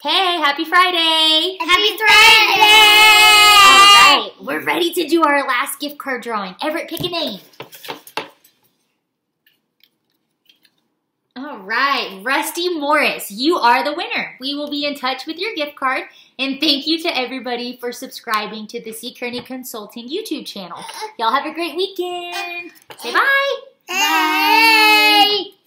Hey, happy Friday! Happy Friday! All right, we're ready to do our last gift card drawing. Everett, pick a name. All right, Rusty Morris, you are the winner. We will be in touch with your gift card. And thank you to everybody for subscribing to the C. Kearney Consulting YouTube channel. Y'all have a great weekend. Say bye. Bye.